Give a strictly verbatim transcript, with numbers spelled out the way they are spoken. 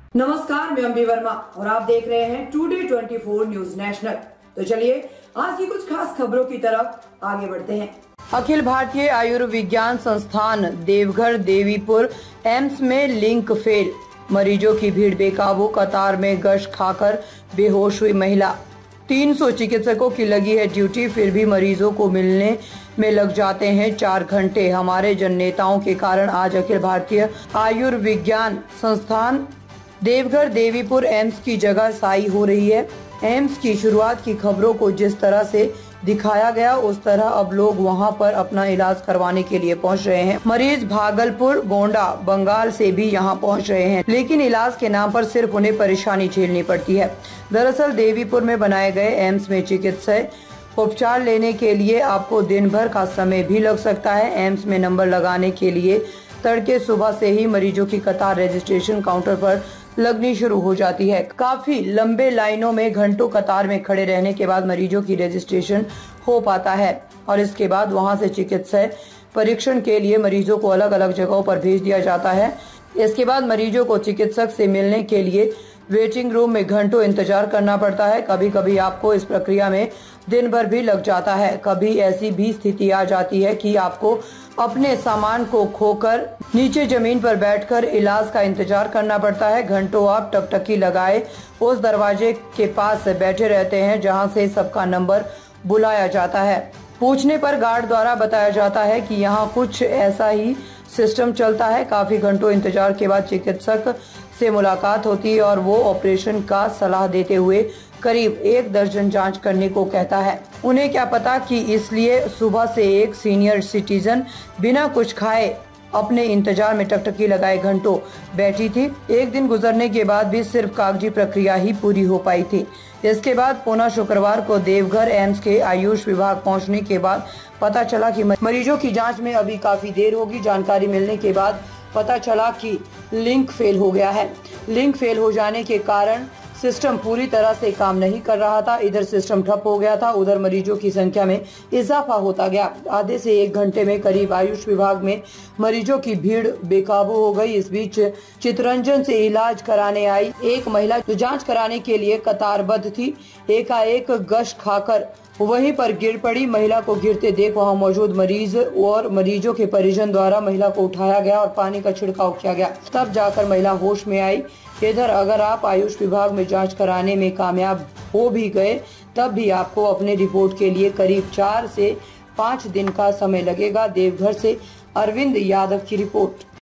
नमस्कार, मैं अम्बी वर्मा और आप देख रहे हैं today twenty four news national. तो चलिए आज की कुछ खास खबरों की तरफ आगे बढ़ते हैं। अखिल भारतीय आयुर्विज्ञान संस्थान देवघर देवीपुर एम्स में लिंक फेल, मरीजों की भीड़ बेकाबू, कतार में गश्त खाकर बेहोश हुई महिला। तीन सौ चिकित्सकों की लगी है ड्यूटी, फिर भी मरीजों को मिलने में लग जाते हैं चार घंटे। हमारे जन नेताओं के कारण आज अखिल भारतीय आयुर्विज्ञान संस्थान देवघर देवीपुर एम्स की जगह साई हो रही है। एम्स की शुरुआत की खबरों को जिस तरह से दिखाया गया, उस तरह अब लोग वहां पर अपना इलाज करवाने के लिए पहुंच रहे हैं। मरीज भागलपुर, गोंडा, बंगाल से भी यहां पहुंच रहे हैं, लेकिन इलाज के नाम पर सिर्फ उन्हें परेशानी झेलनी पड़ती है। दरअसल देवीपुर में बनाए गए एम्स में चिकित्सा उपचार लेने के लिए आपको दिन भर का समय भी लग सकता है। एम्स में नंबर लगाने के लिए तड़के सुबह से ही मरीजों की कतार रजिस्ट्रेशन काउंटर पर लगनी शुरू हो जाती है। काफी लंबे लाइनों में घंटों कतार में खड़े रहने के बाद मरीजों की रजिस्ट्रेशन हो पाता है और इसके बाद वहां से चिकित्सा परीक्षण के लिए मरीजों को अलग अलग जगहों पर भेज दिया जाता है। इसके बाद मरीजों को चिकित्सक से मिलने के लिए वेटिंग रूम में घंटों इंतजार करना पड़ता है। कभी कभी आपको इस प्रक्रिया में दिन भर भी लग जाता है। कभी ऐसी भी स्थिति आ जाती है कि आपको अपने सामान को खोकर नीचे जमीन पर बैठकर इलाज का इंतजार करना पड़ता है। घंटों आप टकटकी लगाए उस दरवाजे के पास बैठे रहते हैं जहां से सबका नंबर बुलाया जाता है। पूछने पर गार्ड द्वारा बताया जाता है कि यहां कुछ ऐसा ही सिस्टम चलता है। काफी घंटों इंतजार के बाद चिकित्सक से मुलाकात होती है और वो ऑपरेशन का सलाह देते हुए करीब एक दर्जन जांच करने को कहता है। उन्हें क्या पता कि इसलिए सुबह से एक सीनियर सिटीजन बिना कुछ खाए अपने इंतजार में टकटकी लगाए घंटों बैठी थी। एक दिन गुजरने के बाद भी सिर्फ कागजी प्रक्रिया ही पूरी हो पाई थी। इसके बाद पुनः शुक्रवार को देवघर एम्स के आयुष विभाग पहुंचने के बाद पता चला कि मरीजों की जांच में अभी काफी देर होगी। जानकारी मिलने के बाद पता चला कि लिंक फेल हो गया है। लिंक फेल हो जाने के कारण सिस्टम पूरी तरह से काम नहीं कर रहा था। इधर सिस्टम ठप हो गया था, उधर मरीजों की संख्या में इजाफा होता गया। आधे से एक घंटे में करीब आयुष विभाग में मरीजों की भीड़ बेकाबू हो गई। इस बीच चितरंजन से इलाज कराने आई एक महिला जो जांच कराने के लिए कतारबद्ध थी, एकाएक गश्त खाकर वहीं पर गिर पड़ी। महिला को गिरते देख वहां मौजूद मरीज और मरीजों के परिजन द्वारा महिला को उठाया गया और पानी का छिड़काव किया गया, तब जाकर महिला होश में आई। इधर अगर आप आयुष विभाग में जांच कराने में कामयाब हो भी गए, तब भी आपको अपने रिपोर्ट के लिए करीब चार से पाँच दिन का समय लगेगा। देवघर से अरविंद यादव की रिपोर्ट।